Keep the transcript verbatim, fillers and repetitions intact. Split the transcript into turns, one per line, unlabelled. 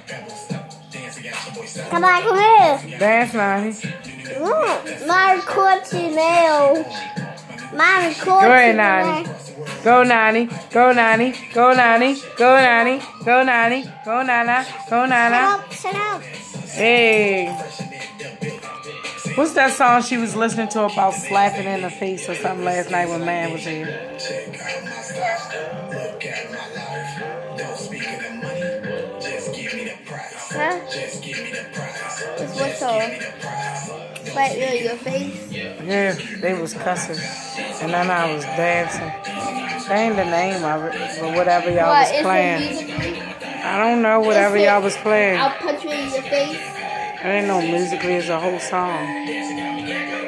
Come on, come here.
Dance, Nani.
Mm, my recording nail. My recording
Go ahead, Nani. Go, Nani. Go, Nani. Go, Nani. Go, Nani. Go, Nani. Go, Nana. Go, Nana.
Shut up.
Hey. What's that song she was listening to about slapping in the face or something last night when man was here?
Huh? It's what song? Slap you in your face?
Yeah, they was cussing. And then I was dancing. That ain't the name of it, but whatever y'all
What,
was playing. I don't know, whatever y'all was playing.
I'll punch you in your face.
There ain't no musically, it's a whole song.